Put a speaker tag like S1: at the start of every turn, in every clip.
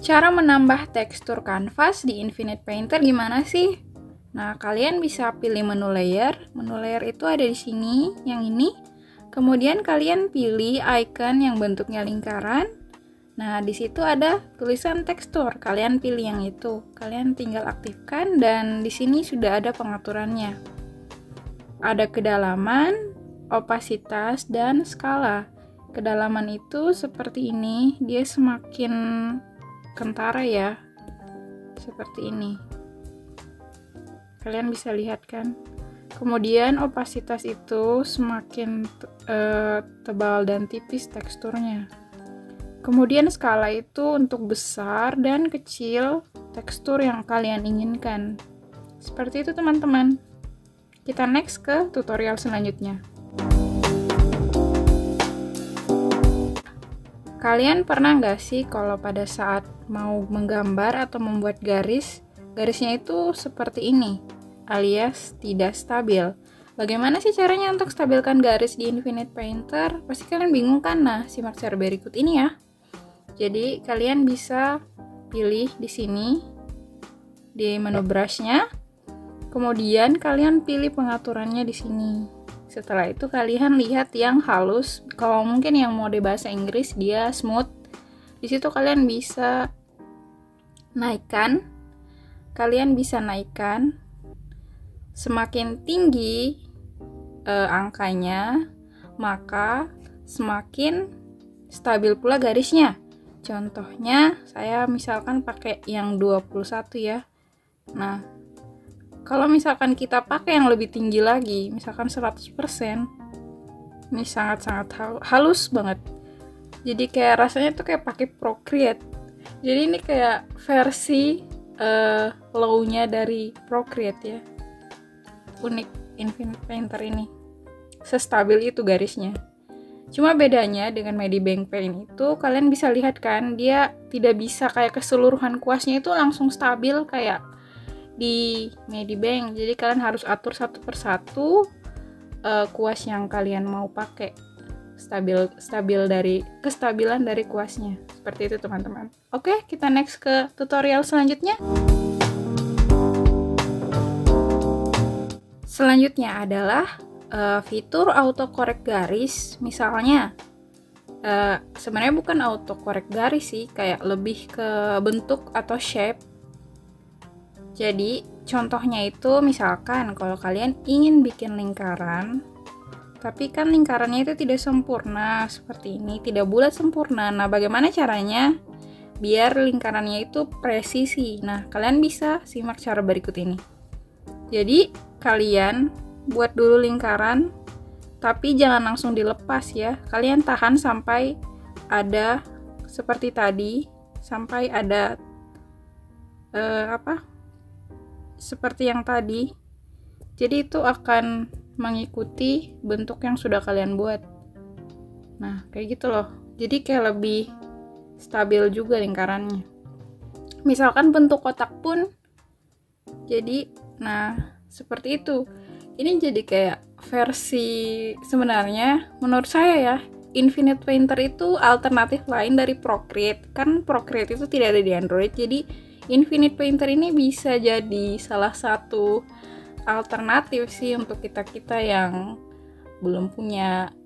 S1: Cara menambah tekstur kanvas di Infinite Painter gimana sih? Nah, kalian bisa pilih menu layer. Menu layer itu ada di sini, yang ini. Kemudian kalian pilih icon yang bentuknya lingkaran. Nah, di situ ada tulisan tekstur. Kalian pilih yang itu. Kalian tinggal aktifkan dan di sini sudah ada pengaturannya. Ada kedalaman, opasitas, dan skala. Kedalaman itu seperti ini, dia semakin kentara ya. Seperti ini. Kalian bisa lihat kan? Kemudian opasitas itu semakin tebal dan tipis teksturnya. Kemudian skala itu untuk besar dan kecil tekstur yang kalian inginkan. Seperti itu teman-teman. Kita next ke tutorial selanjutnya. Kalian pernah nggak sih kalau pada saat mau menggambar atau membuat garisnya itu seperti ini, alias tidak stabil? Bagaimana sih caranya untuk stabilkan garis di Infinite Painter? Pasti kalian bingung kan? Nah, simak cara berikut ini ya. Jadi, kalian bisa pilih di sini, di menu brush-nya. Kemudian, kalian pilih pengaturannya di sini. Setelah itu, kalian lihat yang halus. Kalau mungkin yang mode bahasa Inggris, dia smooth. Di situ kalian bisa naikkan. Kalian bisa naikkan. Semakin tinggi angkanya, maka semakin stabil pula garisnya. Contohnya, saya misalkan pakai yang 21 ya. Nah, kalau misalkan kita pakai yang lebih tinggi lagi, misalkan 100%, ini sangat-sangat halus banget. Jadi kayak rasanya tuh kayak pakai Procreate. Jadi ini kayak versi low-nya dari Procreate ya. Unik Infinite Painter ini. Sestabil itu garisnya. Cuma bedanya dengan Medibank Paint itu, kalian bisa lihat kan, dia tidak bisa kayak keseluruhan kuasnya itu langsung stabil kayak di Medibank. Jadi kalian harus atur satu persatu kuas yang kalian mau pakai, kestabilan dari kuasnya. Seperti itu teman-teman. Oke, kita next ke tutorial selanjutnya. Selanjutnya adalah fitur autocorrect garis. Misalnya sebenarnya bukan autocorrect garis sih, kayak lebih ke bentuk atau shape. Jadi contohnya itu misalkan kalau kalian ingin bikin lingkaran, tapi kan lingkarannya itu tidak sempurna seperti ini, tidak bulat sempurna. Nah, bagaimana caranya biar lingkarannya itu presisi? Nah, kalian bisa simak cara berikut ini. Jadi kalian buat dulu lingkaran, tapi jangan langsung dilepas ya. Kalian tahan sampai ada seperti tadi, sampai ada seperti yang tadi. Jadi itu akan mengikuti bentuk yang sudah kalian buat. Nah, kayak gitu loh. Jadi kayak lebih stabil juga lingkarannya. Misalkan bentuk kotak pun jadi, nah seperti itu. Ini jadi kayak versi, sebenarnya menurut saya ya, Infinite Painter itu alternatif lain dari Procreate. Kan Procreate itu tidak ada di Android, jadi Infinite Painter ini bisa jadi salah satu alternatif sih untuk kita-kita yang belum punya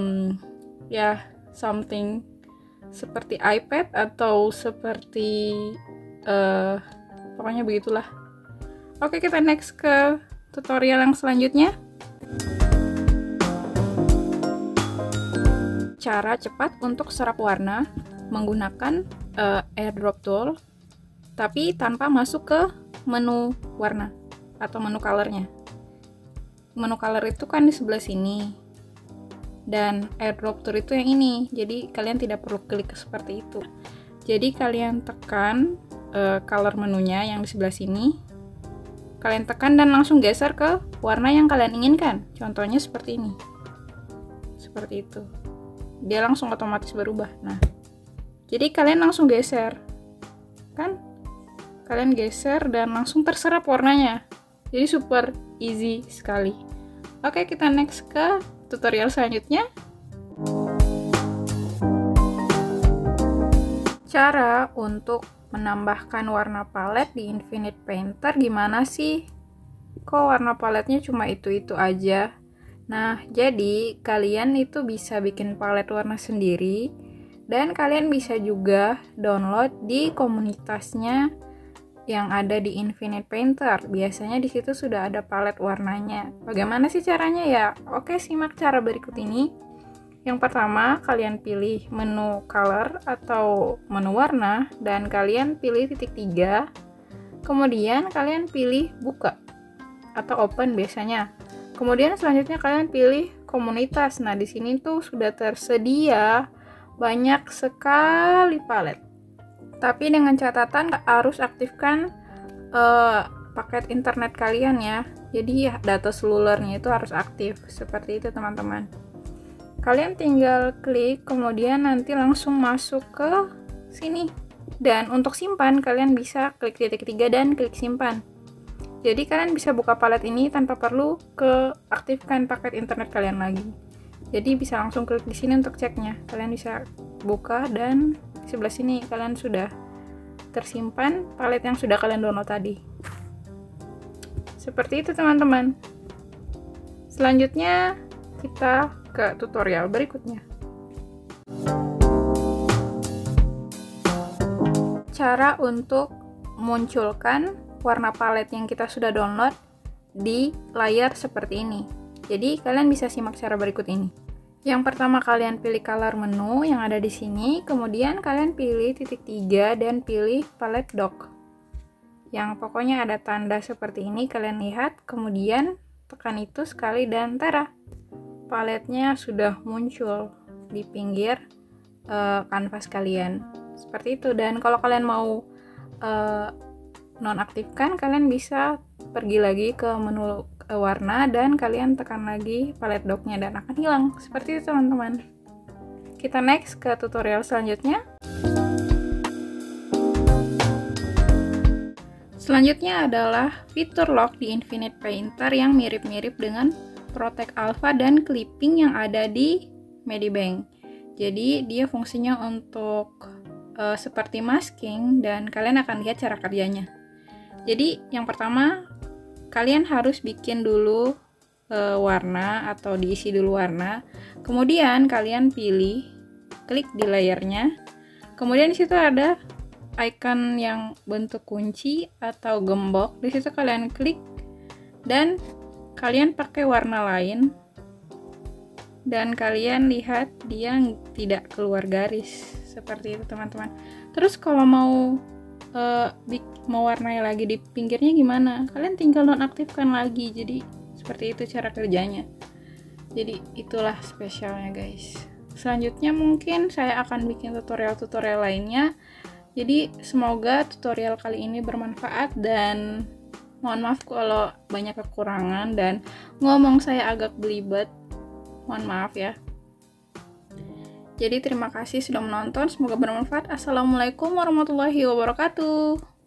S1: something seperti iPad atau seperti pokoknya begitulah. Oke, kita next ke tutorial yang selanjutnya. Cara cepat untuk serap warna menggunakan airdrop tool, tapi tanpa masuk ke menu warna atau menu colornya. Menu color itu kan di sebelah sini, dan airdrop tool itu yang ini. Jadi kalian tidak perlu klik seperti itu. Jadi kalian tekan color menunya yang di sebelah sini. Kalian tekan dan langsung geser ke warna yang kalian inginkan. Contohnya seperti ini. Seperti itu. Dia langsung otomatis berubah. Nah, jadi kalian langsung geser. Kan? Kalian geser dan langsung terserap warnanya. Jadi super easy sekali. Oke, kita next ke tutorial selanjutnya. Cara untuk menambahkan warna palet di Infinite Painter gimana sih? Kok warna paletnya cuma itu-itu aja? Nah, jadi kalian itu bisa bikin palet warna sendiri dan kalian bisa juga download di komunitasnya yang ada di Infinite Painter. Biasanya di situ sudah ada palet warnanya. Bagaimana sih caranya ya? Oke, simak cara berikut ini. Yang pertama, kalian pilih menu color atau menu warna dan kalian pilih titik 3. Kemudian kalian pilih buka atau open biasanya. Kemudian selanjutnya kalian pilih komunitas. Nah, di sini tuh sudah tersedia banyak sekali palet. Tapi dengan catatan harus aktifkan paket internet kalian ya. Jadi data selulernya itu harus aktif. Seperti itu teman-teman. Kalian tinggal klik, kemudian nanti langsung masuk ke sini. Dan untuk simpan, kalian bisa klik titik 3 dan klik simpan. Jadi kalian bisa buka palet ini tanpa perlu aktifkan paket internet kalian lagi. Jadi bisa langsung klik di sini untuk ceknya. Kalian bisa buka dan di sebelah sini kalian sudah tersimpan palet yang sudah kalian download tadi. Seperti itu teman-teman. Selanjutnya kita ke tutorial berikutnya. Cara untuk munculkan warna palet yang kita sudah download di layar seperti ini. Jadi kalian bisa simak cara berikut ini. Yang pertama kalian pilih color menu yang ada di sini, kemudian kalian pilih titik 3 dan pilih palette dock. Yang pokoknya ada tanda seperti ini kalian lihat, kemudian tekan itu sekali dan tara. Paletnya sudah muncul di pinggir kanvas kalian. Seperti itu. Dan kalau kalian mau nonaktifkan, kalian bisa pergi lagi ke menu warna dan kalian tekan lagi palette docknya dan akan hilang. Seperti itu teman-teman. Kita next ke tutorial selanjutnya. Selanjutnya adalah fitur lock di Infinite Painter yang mirip-mirip dengan Protect Alpha dan clipping yang ada di Medibank. Jadi dia fungsinya untuk seperti masking dan kalian akan lihat cara kerjanya. Jadi yang pertama kalian harus bikin dulu warna atau diisi dulu warna. Kemudian kalian pilih, klik di layarnya. Kemudian di situ ada icon yang bentuk kunci atau gembok. Di situ kalian klik dan kalian pakai warna lain. Dan kalian lihat dia tidak keluar garis. Seperti itu teman-teman. Terus kalau mau warnai lagi di pinggirnya gimana? Kalian tinggal nonaktifkan lagi. Jadi seperti itu cara kerjanya. Jadi itulah spesialnya guys. Selanjutnya mungkin saya akan bikin tutorial-tutorial lainnya. Jadi semoga tutorial kali ini bermanfaat dan mohon maaf kalau banyak kekurangan dan ngomong saya agak belibet. Mohon maaf ya. Jadi terima kasih sudah menonton. Semoga bermanfaat. Assalamualaikum warahmatullahi wabarakatuh.